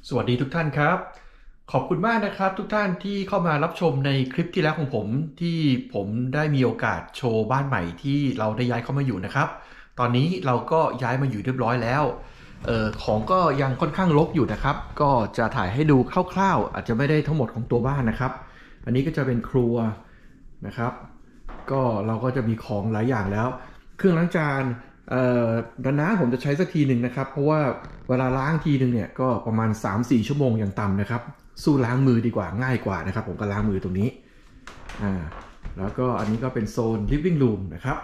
สวัสดีทุกท่านครับขอบคุณมากนะครับทุกท่านที่เข้ามารับชมในคลิปที่แล้วของผมที่ผมได้มีโอกาสโชว์บ้านใหม่ที่เราได้ย้ายเข้ามาอยู่นะครับตอนนี้เราก็ย้ายมาอยู่เรียบร้อยแล้วของก็ยังค่อนข้างรกอยู่นะครับก็จะถ่ายให้ดูคร่าวๆอาจจะไม่ได้ทั้งหมดของตัวบ้านนะครับอันนี้ก็จะเป็นครัวนะครับก็เราก็จะมีของหลายอย่างแล้วเครื่องล้างจานนานๆผมจะใช้สักทีหนึ่งนะครับเพราะว่าเวลาล้างทีหนึ่งเนี่ยก็ประมาณ 3-4 ชั่วโมงอย่างต่ำนะครับสู้ล้างมือดีกว่าง่ายกว่านะครับผมก็ล้างมือตรงนี้แล้วก็อันนี้ก็เป็นโซน living room นะครับ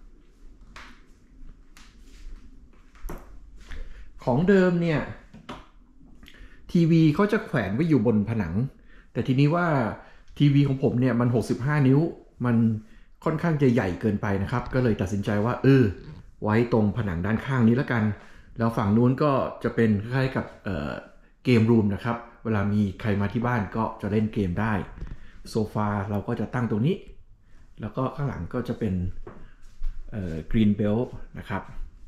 ของเดิมเนี่ยทีวีเขาจะแขวนไว้อยู่บนผนังแต่ทีนี้ว่าทีวีของผมเนี่ยมัน65นิ้วมันค่อนข้างจะใหญ่เกินไปนะครับก็เลยตัดสินใจว่าไว้ตรงผนังด้านข้างนี้แล้วกันแล้วฝั่งนู้นก็จะเป็นคล้ายๆกับเกมรูมนะครับเวลามีใครมาที่บ้านก็จะเล่นเกมได้โซฟาเราก็จะตั้งตรงนี้แล้วก็ข้างหลังก็จะเป็นกรีนเบลนะครับ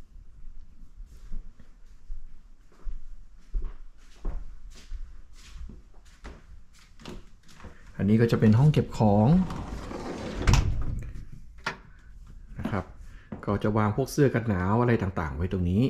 อันนี้ก็จะเป็นห้องเก็บของนะครับก็จะวางพวกเสื้อกันหนาวอะไรต่างๆไว้ตรงนี้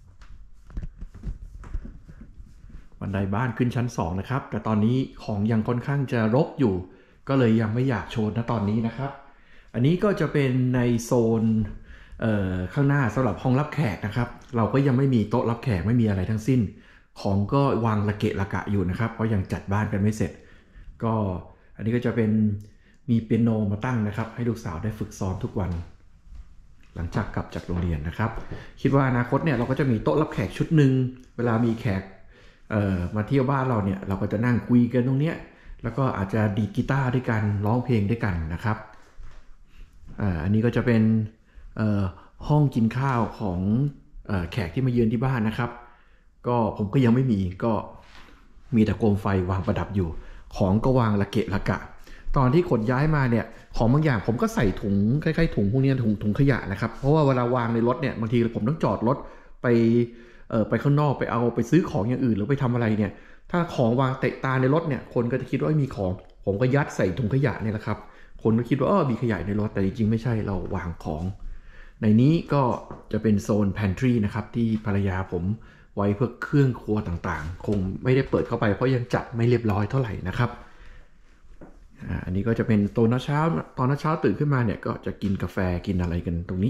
บันไดบ้านขึ้นชั้น2นะครับแต่ตอนนี้ของยังค่อนข้างจะรกอยู่ก็เลยยังไม่อยากโชว์ณตอนนี้นะครับอันนี้ก็จะเป็นในโซนข้างหน้าสำหรับห้องรับแขกนะครับเราก็ยังไม่มีโต๊ะรับแขกไม่มีอะไรทั้งสิ้นของก็วางระเกะระกะอยู่นะครับเพราะยังจัดบ้านกันไม่เสร็จก็อันนี้ก็จะเป็นมีเปียโนมาตั้งนะครับให้ลูกสาวได้ฝึกซ้อมทุกวันหลังจากกลับจากโรงเรียนนะครับคิดว่าอนาคตเนี่ยเราก็จะมีโต๊ะรับแขกชุดหนึ่งเวลามีแขกมาเที่ยวบ้านเราเนี่ยเราก็จะนั่งคุยกันตรงเนี้ยแล้วก็อาจจะดีดกีตาร์ด้วยกันร้องเพลงด้วยกันนะครับอันนี้ก็จะเป็นห้องกินข้าวของแขกที่มาเยือนที่บ้านนะครับก็ผมก็ยังไม่มีก็มีแต่โคมไฟวางประดับอยู่ของก็วางระเกะระกะตอนที่ขนย้ายมาเนี่ยของบางอย่างผมก็ใส่ถุงคล้ายๆถุงพวกนี้ถุงขยะนะครับเพราะว่าเวลาวางในรถเนี่ยบางทีผมต้องจอดรถไปไปข้างนอกไปซื้อของอย่างอื่นหรือไปทำอะไรเนี่ยถ้าของวางเตะตาในรถเนี่ยคนก็จะคิดว่ามีของผมก็ยัดใส่ถุงขยะเนี่ยแหละครับคนก็คิดว่ามีขยะในรถแต่จริงๆไม่ใช่เราวางของในนี้ก็จะเป็นโซน pantry นะครับที่ภรรยาผมไว้เพื่อเครื่องครัวต่างๆคงไม่ได้เปิดเข้าไปเพราะยังจัดไม่เรียบร้อยเท่าไหร่นะครับอันนี้ก็จะเป็นตอนเช้าตื่นขึ้นมาเนี่ยก็จะกินกาแฟกินอะไรกันตรงนี้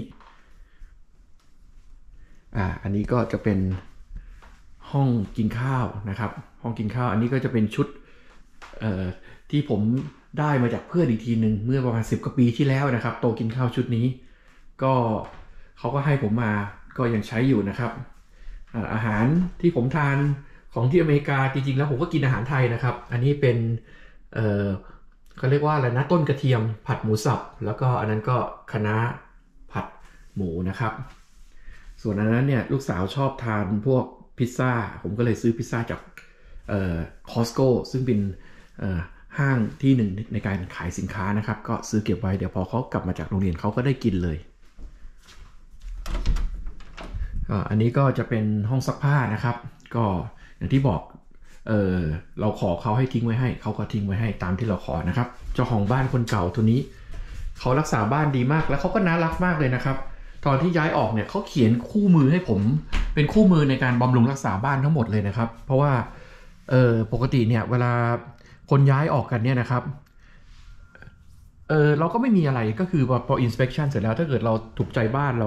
อันนี้ก็จะเป็นห้องกินข้าวนะครับห้องกินข้าวอันนี้ก็จะเป็นชุดที่ผมได้มาจากเพื่อนอีกทีหนึ่งเมื่อประมาณ10 กว่าปีที่แล้วนะครับโตกินข้าวชุดนี้ก็เขาก็ให้ผมมาก็ยังใช้อยู่นะครับอาหารที่ผมทานของที่อเมริกาจริงๆแล้วผมก็กินอาหารไทยนะครับอันนี้เป็นเขาเรียกว่าอะไรนะต้นกระเทียมผัดหมูสับแล้วก็อันนั้นก็คะน้าผัดหมูนะครับส่วนอันนั้นเนี่ยลูกสาวชอบทานพวกพิซซ่าผมก็เลยซื้อพิซซ่าจากคอสโก้ซึ่งเป็นห้างที่หนึ่งในการขายสินค้านะครับก็ซื้อเก็บไว้เดี๋ยวพอเขากลับมาจากโรงเรียนเขาก็ได้กินเลยอันนี้ก็จะเป็นห้องซักผ้านะครับก็อย่างที่บอกเราขอเขาให้ทิ้งไว้ให้เขาก็ทิ้งไว้ให้ตามที่เราขอนะครับเจ้าของบ้านคนเก่าตัวนี้เขารักษาบ้านดีมากแล้วเขาก็น่ารักมากเลยนะครับตอนที่ย้ายออกเนี่ยเขาเขียนคู่มือให้ผมเป็นคู่มือในการบำรุงรักษาบ้านทั้งหมดเลยนะครับเพราะว่าปกติเนี่ยเวลาคนย้ายออกกันเนี่ยนะครับเราก็ไม่มีอะไรก็คือพอ inspection เสร็จแล้วถ้าเกิดเราถูกใจบ้าน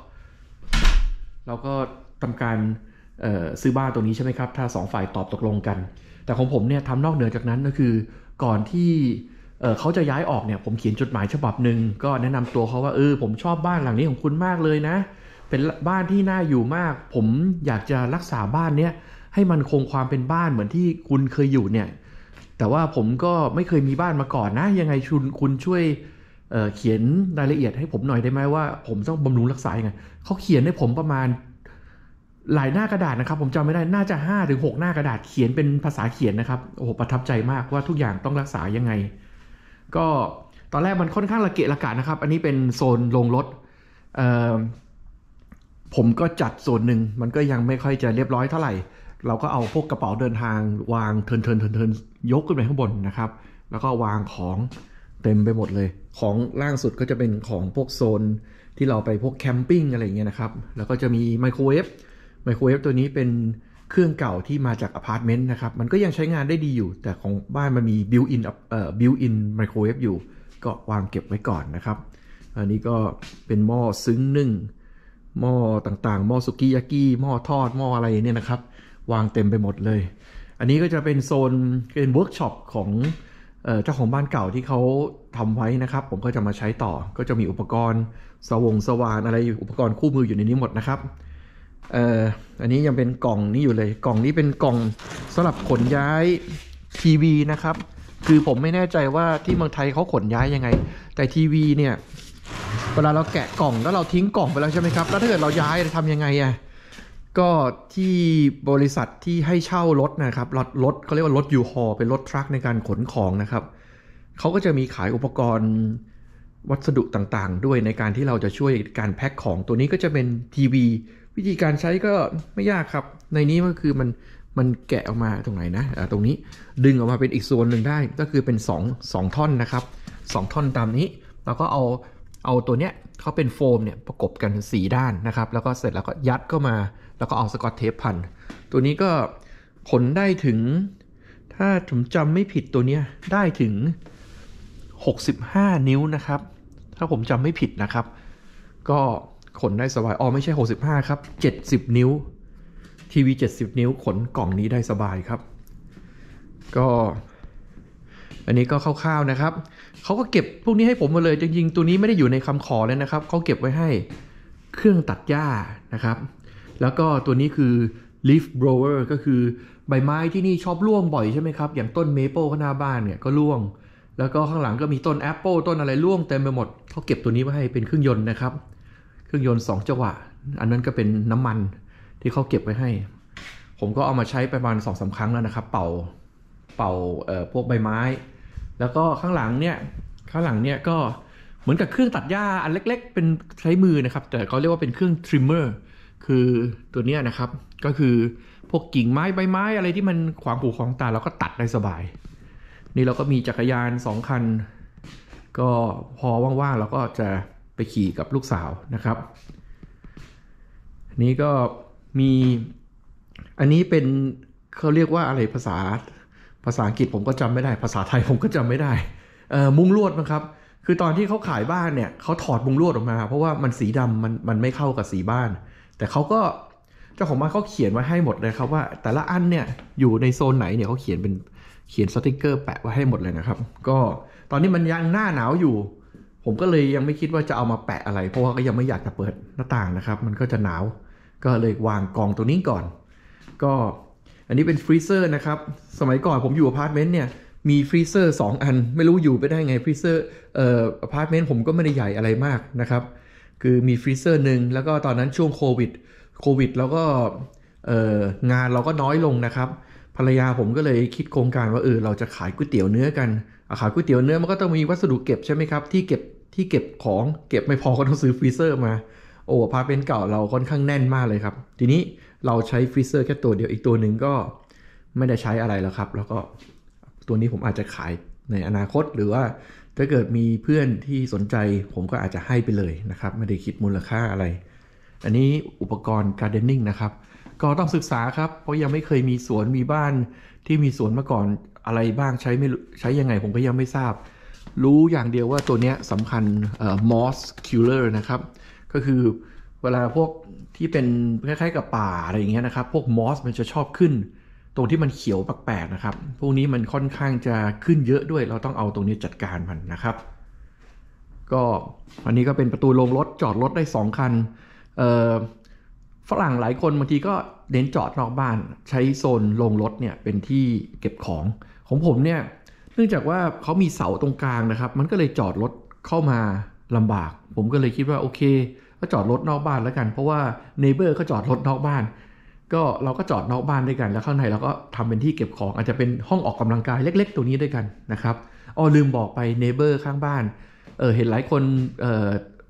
เราก็ทำการซื้อบ้านตัวนี้ใช่ไหมครับถ้า2 ฝ่ายตอบตกลงกันแต่ของผมเนี่ยทำนอกเหนือจากนั้นก็คือก่อนที่เขาจะย้ายออกเนี่ยผมเขียนจดหมายฉบับหนึ่งก็แนะนำตัวเขาว่าผมชอบบ้านหลังนี้ของคุณมากเลยนะเป็นบ้านที่น่าอยู่มากผมอยากจะรักษาบ้านเนี้ยให้มันคงความเป็นบ้านเหมือนที่คุณเคยอยู่เนี่ยแต่ว่าผมก็ไม่เคยมีบ้านมาก่อนนะยังไงคุณช่วยเขียนรายละเอียดให้ผมหน่อยได้ไหมว่าผมต้องบำรุงรักษายังไงเขาเขียนให้ผมประมาณหลายหน้ากระดาษนะครับผมจำไม่ได้น่าจะ5 ถึง 6 หน้ากระดาษเขียนเป็นภาษาเขียนนะครับโอ้โหประทับใจมากว่าทุกอย่างต้องรักษายังไงก็ตอนแรกมันค่อนข้างระเกะระกะนะครับอันนี้เป็นโซนโรงรถผมก็จัดส่วนหนึ่งมันก็ยังไม่ค่อยจะเรียบร้อยเท่าไหร่เราก็เอาพวกกระเป๋าเดินทางวางเทินยกขึ้นไปข้างบนนะครับแล้วก็วางของเต็มไปหมดเลยของล่างสุดก็จะเป็นของพวกโซนที่เราไปพวกแคมปิ้งอะไรอย่างเงี้ยนะครับแล้วก็จะมีไมโครเวฟตัวนี้เป็นเครื่องเก่าที่มาจากอพาร์ตเมนต์นะครับมันก็ยังใช้งานได้ดีอยู่แต่ของบ้านมันมีบิวอินไมโครเวฟอยู่ก็วางเก็บไว้ก่อนนะครับอันนี้ก็เป็นหม้อซึ้งนึ่งหม้อต่างๆหม้อสุกิยากิหม้อทอดหม้ออะไรเนี่ยนะครับวางเต็มไปหมดเลยอันนี้ก็จะเป็นโซนเป็นเวิร์กช็อปของเจ้าของบ้านเก่าที่เขาทำไว้นะครับผมก็จะมาใช้ต่อก็จะมีอุปกรณ์สว่านอะไรอุปกรณ์คู่มืออยู่ในนี้หมดนะครับอันนี้ยังเป็นกล่องนี้อยู่เลยกล่องนี้เป็นกล่องสำหรับขนย้ายทีวีนะครับคือผมไม่แน่ใจว่าที่เมืองไทยเขาขนย้ายยังไงแต่ทีวีเนี่ยเวลาเราแกะกล่องแล้วเราทิ้งกล่องไปแล้วใช่ไหมครับแล้วถ้าเกิดเราย้ายจะทำยังไงอ่ะก็ที่บริษัทที่ให้เช่ารถนะครับรถเขาเรียกว่ารถยูฮอเป็นรถทรัคในการขนของนะครับเขาก็จะมีขายอุปกรณ์วัสดุต่างๆด้วยในการที่เราจะช่วยการแพ็คของตัวนี้ก็จะเป็นทีวีวิธีการใช้ก็ไม่ยากครับในนี้ก็คือมันแกะออกมาตรงไหนนะตรงนี้ดึงออกมาเป็นอีกส่วนหนึ่งได้ก็คือเป็น2ท่อนนะครับ2ท่อนตามนี้แล้วก็เอาตัวเนี้ยเขาเป็นโฟมเนี่ยประกบกัน4ด้านนะครับแล้วก็เสร็จแล้วก็ยัดเข้ามาแล้วก็เอาสกอตเทปพันตัวนี้ก็ขนได้ถึงถ้าผมจำไม่ผิดตัวเนี้ยได้ถึง65นิ้วนะครับถ้าผมจำไม่ผิดนะครับก็ขนได้สบายไม่ใช่65ครับ70นิ้วทีวี70นิ้วขนกล่องนี้ได้สบายครับก็อันนี้ก็คร่าวๆนะครับเขาก็เก็บพวกนี้ให้ผมมาเลยจริงๆตัวนี้ไม่ได้อยู่ในคำขอเลยนะครับเขาเก็บไว้ให้เครื่องตัดหญ้านะครับแล้วก็ตัวนี้คือ leaf blower ก็คือใบไม้ที่นี่ชอบร่วงบ่อยใช่ไหมครับอย่างต้นเมเปิลข้างหน้าบ้านเนี่ยก็ร่วงแล้วก็ข้างหลังก็มีต้นแอปเปิลต้นอะไรร่วงเต็มไปหมดเขาเก็บตัวนี้ไว้ให้เป็นเครื่องยนต์นะครับเครื่องยนต์2จังหวะอันนั้นก็เป็นน้ำมันที่เขาเก็บไว้ให้ผมก็เอามาใช้ประมาณ 2-3 ครั้งแล้วนะครับเป่าพวกใบไม้แล้วก็ข้างหลังเนี่ยก็เหมือนกับเครื่องตัดหญ้าอันเล็กๆเป็นใช้มือนะครับแต่เขาเรียกว่าเป็นเครื่องทริมเมอร์คือตัวเนี้ยนะครับก็คือพวกกิ่งไม้ใบไม้อะไรที่มันขวางหูขวางตาเราก็ตัดได้สบายนี่เราก็มีจักรยาน2คันก็พอว่างๆเราก็จะไปขี่กับลูกสาวนะครับนี่ก็มีอันนี้เป็นเขาเรียกว่าอะไรภาษาอังกฤษผมก็จำไม่ได้ภาษาไทยผมก็จำไม่ได้มุ้งลวดนะครับคือตอนที่เขาขายบ้านเนี่ยเขาถอดมุ้งลวดออกมาเพราะว่ามันสีดำมันไม่เข้ากับสีบ้านแต่เขาก็เจ้าของบ้านเขาเขียนไว้ให้หมดเลยครับว่าแต่ละอันเนี่ยอยู่ในโซนไหนเนี่ยเขาเขียนสติกเกอร์แปะไว้ให้หมดเลยนะครับก็ตอนนี้มันยังหน้าหนาวอยู่ผมก็เลยยังไม่คิดว่าจะเอามาแปะอะไรเพราะว่าก็ยังไม่อยากจะเปิดหน้าต่างนะครับมันก็จะหนาวก็เลยวางกองตัวนี้ก่อนก็อันนี้เป็นฟรีเซอร์นะครับสมัยก่อนผมอยู่อพาร์ตเมนต์เนี่ยมีฟรีเซอร์2อันไม่รู้อยู่ไปได้ไงฟรีเซอร์อพาร์ตเมนต์ผมก็ไม่ได้ใหญ่อะไรมากนะครับคือมีฟรีเซอร์หนึ่งแล้วก็ตอนนั้นช่วงโควิดแล้วก็งานเราก็น้อยลงนะครับภรรยาผมก็เลยคิดโครงการว่าเราจะขายก๋วยเตี๋ยวเนื้อกันขายก๋วยเตี๋ยวเนื้อมันก็ต้องมีวัสดุเก็บใช่ไหมครับที่เก็บของเก็บไม่พอก็ต้องซื้อฟรีเซอร์มาอพาร์ตเมนต์เก่าเราค่อนข้างแน่นมากเลยครับทีนี้เราใช้ฟรีเซอร์แค่ตัวเดียวอีกตัวหนึ่งก็ไม่ได้ใช้อะไรแล้วครับแล้วก็ตัวนี้ผมอาจจะขายในอนาคตหรือว่าถ้าเกิดมีเพื่อนที่สนใจผมก็อาจจะให้ไปเลยนะครับไม่ได้คิดมูลค่าอะไรอันนี้อุปกรณ์การ์เดนนิ่งนะครับก็ต้องศึกษาครับเพราะยังไม่เคยมีสวนมีบ้านที่มีสวนมาก่อนอะไรบ้างใช้ยังไงผมก็ยังไม่ทราบรู้อย่างเดียวว่าตัวนี้สำคัญmoss killer นะครับก็คือเวลาพวกที่เป็นคล้ายๆกับป่าอะไรอย่างเงี้ยนะครับพวกมอสมันจะชอบขึ้นตรงที่มันเขียวแปลกๆนะครับพวกนี้มันค่อนข้างจะขึ้นเยอะด้วยเราต้องเอาตรงนี้จัดการมันนะครับก็อันนี้ก็เป็นประตูลงรถจอดรถได้2คันฝรั่งหลายคนบางทีก็เน้นจอดนอกบ้านใช้โซนลงรถเนี่ยเป็นที่เก็บของผมเนี่ยเนื่องจากว่าเขามีเสาตรงกลางนะครับมันก็เลยจอดรถเข้ามาลำบากผมก็เลยคิดว่าโอเคก็จอดรถนอกบ้านแล้วกันเพราะว่าเนเบอร์ก็จอดรถนอกบ้านก็เราก็จอดนอกบ้านด้วยกันแล้วข้างในเราก็ทำเป็นที่เก็บของอาจจะเป็นห้องออกกำลังกายเล็กๆตัวนี้ด้วยกันนะครับลืมบอกไปเนเบอร์ข้างบ้านเห็นหลายคน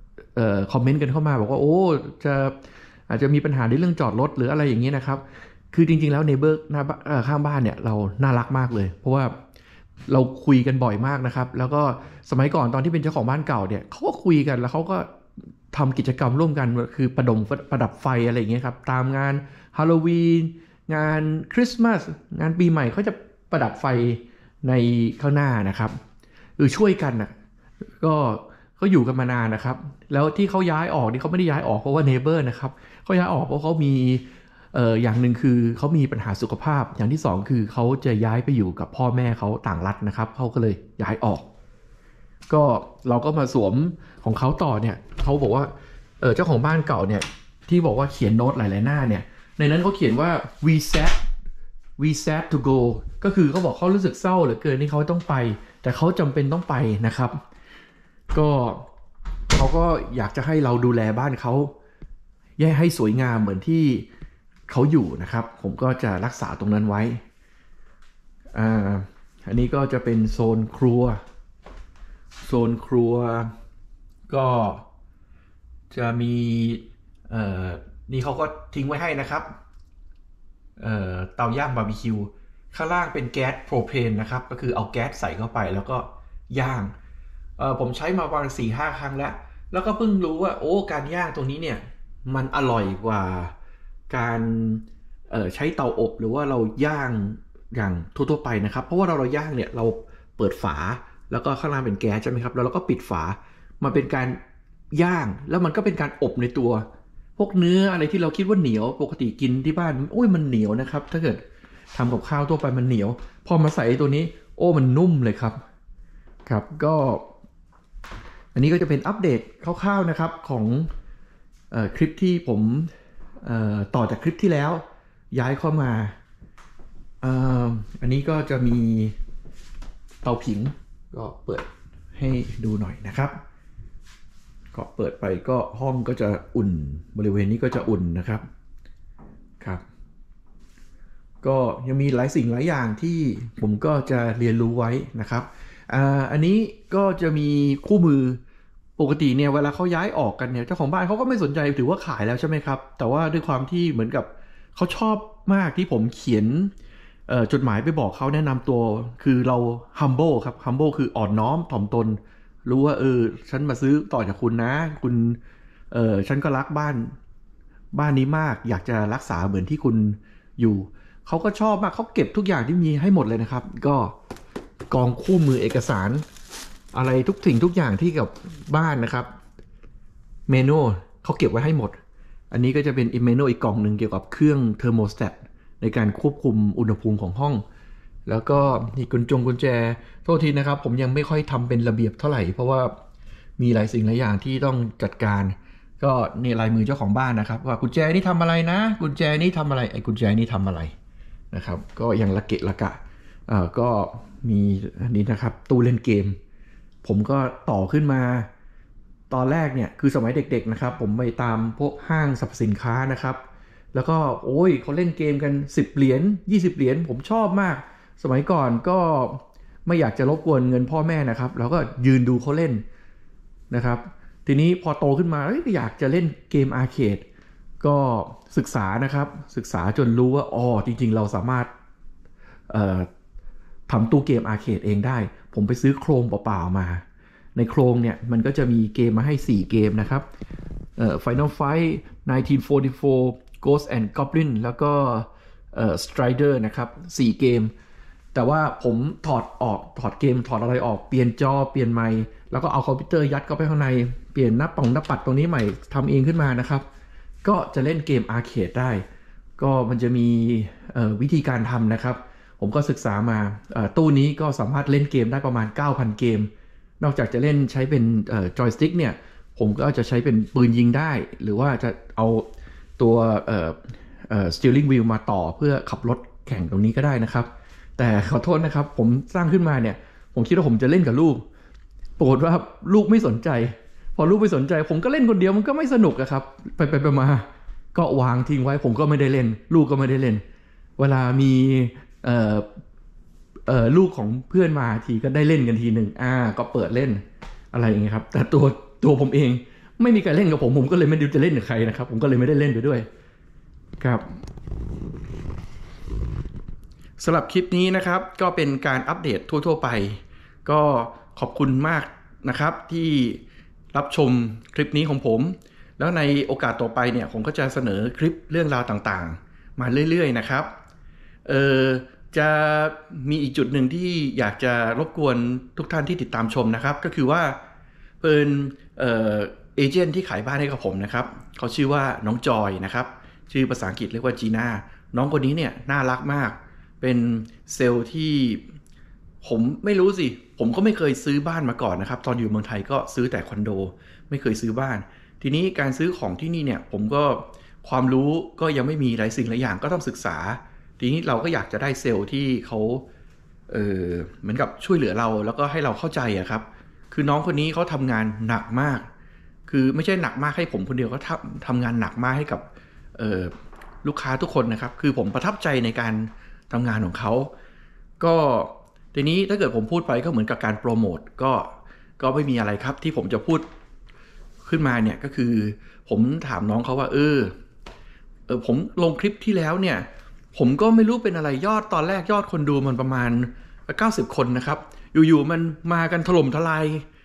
คอมเมนต์กันเข้ามาบอกว่าอาจจะมีปัญหาในเรื่องจอดรถหรืออะไรอย่างนี้นะครับคือจริงๆแล้วเนเบอร์หน้าข้างบ้านเนี่ยเราน่ารักมากเลยเพราะว่าเราคุยกันบ่อยมากนะครับแล้วก็สมัยก่อนตอนที่เป็นเจ้าของบ้านเก่าเนี่ยเขาก็คุยกันแล้วเขาก็ทำกิจกรรมร่วมกันคือประดับไฟอะไรอย่างเงี้ยครับตามงานฮาโลวีนงานคริสต์มาสงานปีใหม่เขาจะประดับไฟในข้างหน้านะครับช่วยกันนะก็เขาอยู่กันมานานนะครับแล้วที่เขาย้ายออกนี่เขาไม่ได้ย้ายออกเพราะว่าเนเบอร์นะครับเขาย้ายออกเพราะเขามีอย่างหนึ่งคือเขามีปัญหาสุขภาพอย่างที่สองคือเขาจะย้ายไปอยู่กับพ่อแม่เขาต่างรัฐนะครับเขาก็เลยย้ายออกก็เราก็มาสวมของเขาต่อเนี่ยเขาบอกว่าเจ้าของบ้านเก่าเนี่ยที่บอกว่าเขียนโน้ตหลายๆหน้าเนี่ยในนั้นเขาเขียนว่า we sad to go ก็คือเขาบอกเขารู้สึกเศร้าเหลือเกินที่เขาต้องไปแต่เขาจำเป็นต้องไปนะครับก็เขาก็อยากจะให้เราดูแลบ้านเขาให้สวยงามเหมือนที่เขาอยู่นะครับผมก็จะรักษาตรงนั้นไว้อันนี้ก็จะเป็นโซนครัวก็จะมีนี่เขาก็ทิ้งไว้ให้นะครับเตาย่างบาร์บีคิวข้างล่างเป็นแก๊สโพรเพนนะครับก็คือเอาแก๊สใส่เข้าไปแล้วก็ย่างผมใช้มาประมาณ 4-5 ครั้งแล้วก็เพิ่งรู้ว่าโอ้การย่างตรงนี้เนี่ยมันอร่อยกว่าการใช้เตาอบหรือว่าเราย่างอย่างทั่วๆไปนะครับเพราะว่าเราย่างเนี่ยเราเปิดฝาแล้วก็ข้างล่างเป็นแก๊สใช่ไหมครับแล้วเราก็ปิดฝามันเป็นการย่างแล้วมันก็เป็นการอบในตัวพวกเนื้ออะไรที่เราคิดว่าเหนียวปกติกินที่บ้านโอ้ยมันเหนียวนะครับถ้าเกิดทำกับข้าวทั่วไปมันเหนียวพอมาใส่ตัวนี้โอ้มันนุ่มเลยครับก็อันนี้ก็จะเป็นอัปเดตคร่าวๆนะครับของคลิปที่ผมต่อจากคลิปที่แล้วย้ายเข้ามาอันนี้ก็จะมีเตาผิงก็เปิดให้ดูหน่อยนะครับก็เปิดไปก็ห้องก็จะอุ่นบริเวณนี้ก็จะอุ่นนะครับก็ยังมีหลายสิ่งหลายอย่างที่ผมก็จะเรียนรู้ไว้นะครับอันนี้ก็จะมีคู่มือปกติเนี่ยเวลาเขาย้ายออกกันเนี่ยเจ้าของบ้านเขาก็ไม่สนใจถือว่าขายแล้วใช่ไหมครับแต่ว่าด้วยความที่เหมือนกับเขาชอบมากที่ผมเขียนจดหมายไปบอกเขาแนะนำตัวคือเรา humble ครับ humble คืออ่อนน้อมถ่อมตนรู้ว่าฉันมาซื้อต่อจากคุณนะคุณฉันก็รักบ้านนี้มากอยากจะรักษาเหมือนที่คุณอยู่เขาก็ชอบมากเขาเก็บทุกอย่างที่มีให้หมดเลยนะครับก็กองคู่มือเอกสารอะไรทุกสิ่งทุกอย่างที่กับบ้านนะครับเมนูเขาเก็บไว้ให้หมดอันนี้ก็จะเป็นเมนูอีกกล่องหนึ่งเกี่ยวกับเครื่องเทอร์โมสแตทในการควบคุมอุณหภูมิของห้องแล้วก็นี่กุญแจโทษทีนะครับผมยังไม่ค่อยทำเป็นระเบียบเท่าไหร่เพราะว่ามีหลายสิ่งหลายอย่างที่ต้องจัดการก็นี่ลายมือเจ้าของบ้านนะครับว่ากุญแจนี่ทำอะไรนะกุญแจนี่ทำอะไรกุญแจนี่ทำอะไรนะครับก็ยังละเกะละกะก็มีอันนี้นะครับตู้เล่นเกมผมก็ต่อขึ้นมาตอนแรกเนี่ยคือสมัยเด็กๆนะครับผมไปตามพวกห้างสรรพสินค้านะครับแล้วก็โอ้ยเขาเล่นเกมกัน10 เหรียญ20 เหรียญผมชอบมากสมัยก่อนก็ไม่อยากจะรบกวนเงินพ่อแม่นะครับแล้วก็ยืนดูเขาเล่นนะครับทีนี้พอโตขึ้นมาอยากจะเล่นเกมอาร์เคดก็ศึกษานะครับศึกษาจนรู้ว่าจริงๆเราสามารถทำตู้เกมอาร์เคดเองได้ผมไปซื้อโครงเปล่าๆมาในโครงเนี่ยมันก็จะมีเกมมาให้4 เกมนะครับFinal Fight 1944 Ghost and Goblin แล้วก็Strider นะครับ4 เกมแต่ว่าผมถอดเกมถอดอะไรออกเปลี่ยนจอเปลี่ยนไมค์แล้วก็เอาคอมพิวเตอร์ยัดเข้าไปข้างในเปลี่ยนหน้าปัดตรงนี้ใหม่ทำเองขึ้นมานะครับก็จะเล่นเกมอาร์เคดได้ก็มันจะมีวิธีการทำนะครับผมก็ศึกษามาตู้นี้ก็สามารถเล่นเกมได้ประมาณ 9,000 เกมนอกจากจะเล่นใช้เป็นจอยสติ๊กเนี่ยผมก็จะใช้เป็นปืนยิงได้หรือว่าจะเอาตัวsteering wheel มาต่อเพื่อขับรถแข่งตรงนี้ก็ได้นะครับแต่ขอโทษนะครับผมสร้างขึ้นมาเนี่ยผมคิดว่าผมจะเล่นกับลูกปรากฏว่าลูกไม่สนใจพอลูกไม่สนใจผมก็เล่นคนเดียวมันก็ไม่สนุกอะครับไปมาก็วางทิ้งไว้ผมก็ไม่ได้เล่นลูกก็ไม่ได้เล่นเวลามีลูกของเพื่อนมาทีก็ได้เล่นกันทีหนึ่งก็เปิดเล่นอะไรอย่างเงี้ยครับแต่ตัวผมเองไม่มีใครเล่นกับผมก็เลยไม่รู้จะเล่นกับใครนะครับผมก็เลยไม่ได้เล่นไปด้วยครับสำหรับคลิปนี้นะครับก็เป็นการอัปเดตทั่วๆไปก็ขอบคุณมากนะครับที่รับชมคลิปนี้ของผมแล้วในโอกาสต่อไปเนี่ยผมก็จะเสนอคลิปเรื่องราวต่างๆมาเรื่อยๆนะครับจะมีอีกจุดหนึ่งที่อยากจะรบกวนทุกท่านที่ติดตามชมนะครับก็คือว่าเป็นเอเจนต์ที่ขายบ้านให้กับผมนะครับเขาชื่อว่าน้องจอยนะครับชื่อภาษาอังกฤษเรียกว่าจีน่าน้องคนนี้เนี่ยน่ารักมากเป็นเซลล์ที่ผมไม่รู้สิผมก็ไม่เคยซื้อบ้านมาก่อนนะครับตอนอยู่เมืองไทยก็ซื้อแต่คอนโดไม่เคยซื้อบ้านทีนี้การซื้อของที่นี่เนี่ยผมก็ความรู้ก็ยังไม่มีหลายสิ่งหลายอย่างก็ต้องศึกษาทีนี้เราก็อยากจะได้เซลล์ที่เขาเหมือนกับช่วยเหลือเราแล้วก็ให้เราเข้าใจอะครับคือน้องคนนี้เขาทำงานหนักมากคือไม่ใช่หนักมากให้ผมคนเดียวก็ทำงานหนักมากให้กับลูกค้าทุกคนนะครับคือผมประทับใจในการทำงานของเขาก็ทีนี้ถ้าเกิดผมพูดไปก็เหมือนกับการโปรโมทก็ไม่มีอะไรครับที่ผมจะพูดขึ้นมาเนี่ยก็คือผมถามน้องเขาว่าผมลงคลิปที่แล้วเนี่ยผมก็ไม่รู้เป็นอะไรยอดตอนแรกยอดคนดูมันประมาณ90 คนนะครับอยู่ๆมันมากันถล่มทลาย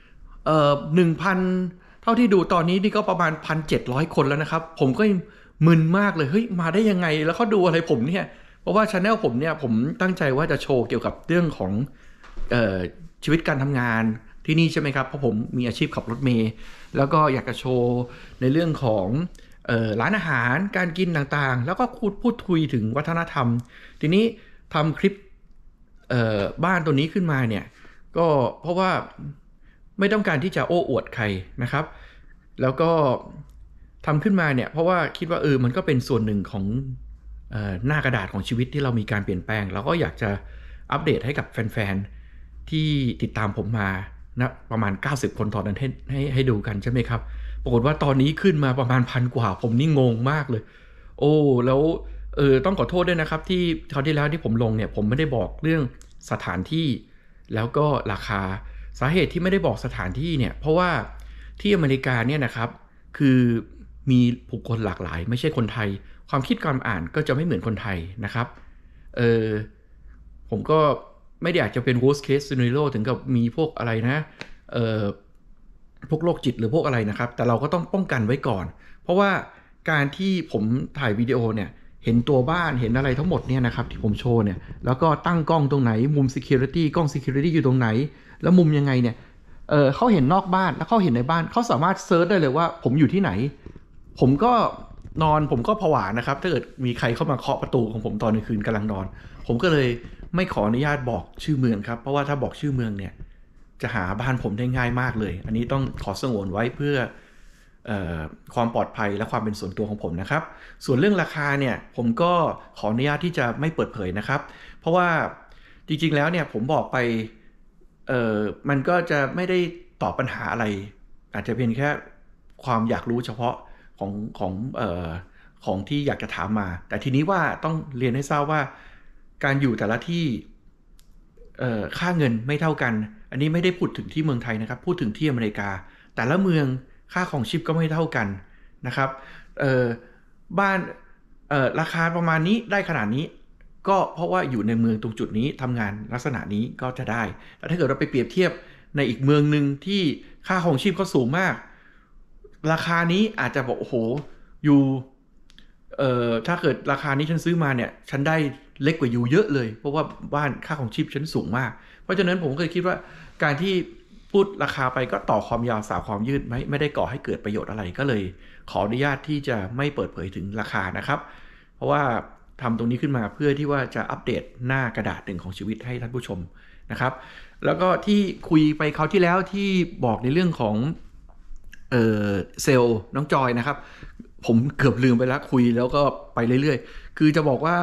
1,000เท่าที่ดูตอนนี้นี่ก็ประมาณ 1,700 คนแล้วนะครับผมก็มึนมากเลยเฮ้ยมาได้ยังไงแล้วเขาดูอะไรผมเนี่ยเพราะว่า channel ผมเนี่ยผมตั้งใจว่าจะโชว์เกี่ยวกับเรื่องของชีวิตการทำงานที่นี่ใช่ไหมครับเพราะผมมีอาชีพขับรถเมล์แล้วก็อยากจะโชว์ในเรื่องของร้านอาหารการกินต่างๆแล้วก็พูดคุยถึงวัฒนธรรมทีนี้ทำคลิปบ้านตัวนี้ขึ้นมาเนี่ยก็เพราะว่าไม่ต้องการที่จะโอ้อวดใครนะครับแล้วก็ทำขึ้นมาเนี่ยเพราะว่าคิดว่ามันก็เป็นส่วนหนึ่งของหน้ากระดาษของชีวิตที่เรามีการเปลี่ยนแปลงเราก็อยากจะอัปเดตให้กับแฟนๆที่ติดตามผมมานะประมาณ90 คนตอนนั้นให้ดูกันใช่ไหมครับปรากฏว่าตอนนี้ขึ้นมาประมาณ1,000 กว่าผมนี่งงมากเลยโอ้แล้วต้องขอโทษด้วยนะครับที่คราวที่แล้วที่ผมลงเนี่ยผมไม่ได้บอกเรื่องสถานที่แล้วก็ราคาสาเหตุที่ไม่ได้บอกสถานที่เนี่ยเพราะว่าที่อเมริกาเนี่ยนะครับคือมีบุคคลหลากหลายไม่ใช่คนไทยความคิดการอ่านก็จะไม่เหมือนคนไทยนะครับผมก็ไม่ได้อยากจะเป็น worst case scenario ถึงกับมีพวกอะไรนะพวกโรคจิตหรือพวกอะไรนะครับแต่เราก็ต้องป้องกันไว้ก่อนเพราะว่าการที่ผมถ่ายวิดีโอเนี่ยเห็นตัวบ้านเห็นอะไรทั้งหมดเนี่ยนะครับที่ผมโชว์เนี่ยแล้วก็ตั้งกล้องตรงไหนมุม security กล้อง security อยู่ตรงไหนแล้วมุมยังไงเนี่ยเขาเห็นนอกบ้านแล้วเขาเห็นในบ้านเขาสามารถเซิร์ชได้เลยว่าผมอยู่ที่ไหนผมก็ผวานะครับถ้าเกิดมีใครเข้ามาเคาะประตูของผมตอนกลางคืนกำลังนอนผมก็เลยไม่ขออนุญาตบอกชื่อเมืองครับเพราะว่าถ้าบอกชื่อเมืองเนี่ยจะหาบ้านผมได้ง่ายมากเลยอันนี้ต้องขอสงวนไว้เพื่อความปลอดภัยและความเป็นส่วนตัวของผมนะครับส่วนเรื่องราคาเนี่ยผมก็ขออนุญาตที่จะไม่เปิดเผยนะครับเพราะว่าจริงๆแล้วเนี่ยผมบอกไปมันก็จะไม่ได้ตอบปัญหาอะไรอาจจะเพียงแค่ความอยากรู้เฉพาะของที่อยากจะถามมาแต่ทีนี้ว่าต้องเรียนให้ทราบว่าการอยู่แต่ละที่ค่าเงินไม่เท่ากันอันนี้ไม่ได้พูดถึงที่เมืองไทยนะครับพูดถึงที่อเมริกาแต่ละเมืองค่าของชีพก็ไม่เท่ากันนะครับบ้านราคาประมาณนี้ได้ขนาดนี้ก็เพราะว่าอยู่ในเมืองตรงจุดนี้ทำงานลักษณะนี้ก็จะได้แต่ถ้าเกิดเราไปเปรียบเทียบในอีกเมืองนึงที่ค่าของชีพเขาสูงมากราคานี้อาจจะบอกโอ้โหอยู่ถ้าเกิดราคานี้ฉันซื้อมาเนี่ยฉันได้เล็กกว่าอยู่เยอะเลยเพราะว่าบ้านค่าของชีพฉันสูงมากเพราะฉะนั้นผมเคยคิดว่าการที่พูดราคาไปก็ต่อความยาวสาวความยืดไม่ได้ก่อให้เกิดประโยชน์อะไรก็เลยขออนุญาตที่จะไม่เปิดเผยถึงราคานะครับเพราะว่าทำตรงนี้ขึ้นมาเพื่อที่ว่าจะอัปเดตหน้ากระดาษหนึ่งของชีวิตให้ท่านผู้ชมนะครับแล้วก็ที่คุยไปคราวที่แล้วที่บอกในเรื่องของเซลล์น้องจอยนะครับผมเกือบลืมไปแล้วคุยแล้วก็ไปเรื่อยๆคือจะบอกว่า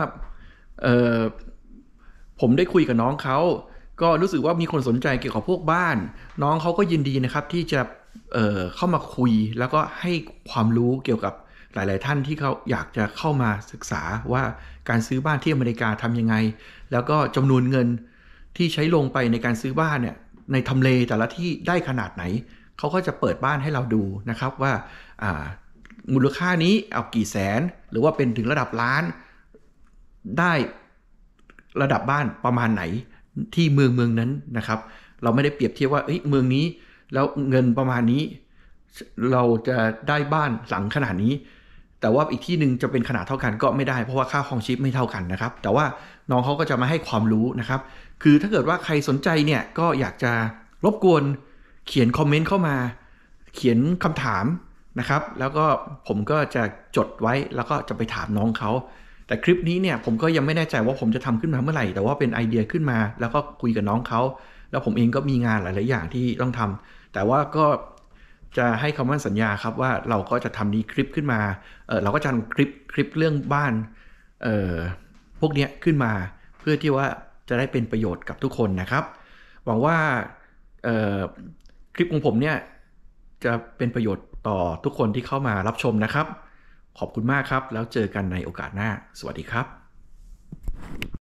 ผมได้คุยกับน้องเขาก็รู้สึกว่ามีคนสนใจเกี่ยวกับพวกบ้านน้องเขาก็ยินดีนะครับที่จะเข้ามาคุยแล้วก็ให้ความรู้เกี่ยวกับหลายๆท่านที่เขาอยากจะเข้ามาศึกษาว่าการซื้อบ้านที่อเมริกาทำยังไงแล้วก็จำนวนเงินที่ใช้ลงไปในการซื้อบ้านเนี่ยในทำเลแต่ละที่ได้ขนาดไหนเขาก็จะเปิดบ้านให้เราดูนะครับว่ามูลค่านี้เอากี่แสนหรือว่าเป็นถึงระดับล้านได้ระดับบ้านประมาณไหนที่เมืองนั้นนะครับเราไม่ได้เปรียบเทียบว่าเมืองนี้แล้วเงินประมาณนี้เราจะได้บ้านหลังขนาดนี้แต่ว่าอีกที่หนึ่งจะเป็นขนาดเท่ากันก็ไม่ได้เพราะว่าค่าครองชีพไม่เท่ากันนะครับแต่ว่าน้องเขาก็จะมาให้ความรู้นะครับคือถ้าเกิดว่าใครสนใจเนี่ยก็อยากจะรบกวนเขียนคอมเมนต์เข้ามาเขียนคำถามนะครับแล้วก็ผมก็จะจดไว้แล้วก็จะไปถามน้องเขาแต่คลิปนี้เนี่ยผมก็ยังไม่แน่ใจว่าผมจะทำขึ้นมาเมื่อไหร่แต่ว่าเป็นไอเดียขึ้นมาแล้วก็คุยกับน้องเขาแล้วผมเองก็มีงานหลายๆอย่างที่ต้องทำแต่ว่าก็จะให้คำมั่นสัญญาครับว่าเราก็จะทำนี้คลิปขึ้นมาเราก็จะทำคลิปเรื่องบ้านพวกนี้ขึ้นมาเพื่อที่ว่าจะได้เป็นประโยชน์กับทุกคนนะครับหวังว่าคลิปของผมเนี่ยจะเป็นประโยชน์ต่อทุกคนที่เข้ามารับชมนะครับขอบคุณมากครับแล้วเจอกันในโอกาสหน้าสวัสดีครับ